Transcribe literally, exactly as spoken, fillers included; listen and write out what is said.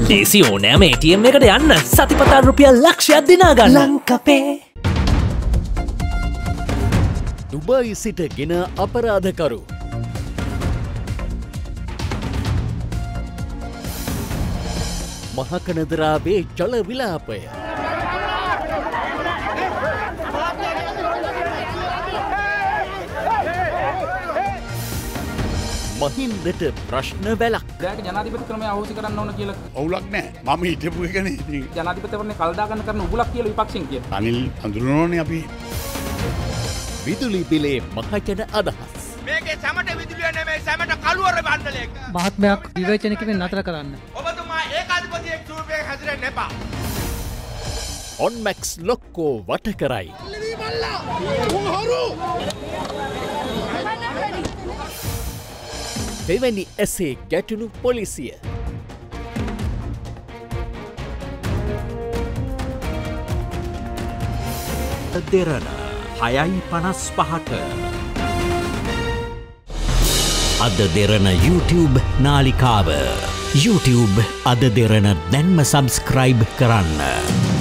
දේසි ඕනෑම A T M එකට යන්න සතිපතා රුපියල් ලක්ෂයක් දිනා ගන්න. ලංකපේ. දුබයි සිටගෙන අපරාධකරු. මහකනදරාවේ ජල විලාපය. මහින්දට ප්‍රශ්න වැලක්. දැන් ජනාධිපති ක්‍රමය අහෝසි කරන්න ඕන කියලා අවුලක් නැහැ. මම හිතපු එකනේ. ජනාධිපතිවරණේ කල්දා ගන්න කරන උගුලක් කියලා විපක්ෂෙන් කියනවා. අනිල් අඳුරනෝනේ අපි. විදුලි බිලේ මහජන අදහස්. මේකේ සැමට විදුලිය නෙමෙයි සැමට කළුවර බණ්ඩලයක. මහත්මයක් විවේචනයකින් නතර කරන්න. ඔබතුමා ඒකාධිපතියෙක් ස්වරූපයෙන් හැසිරෙන්න එපා. ඔන්මැක්ස් ලොක්කෝ වට කරයි. දෙවැනි ඇසේ ගැටුණු පොලිසිය. දෙරණ හයයි පනස් පහට. අද දෙරණ YouTube නාලිකාව YouTube අද දෙරණ දැන්ම සබස්ක්‍රයිබ් කරන්න.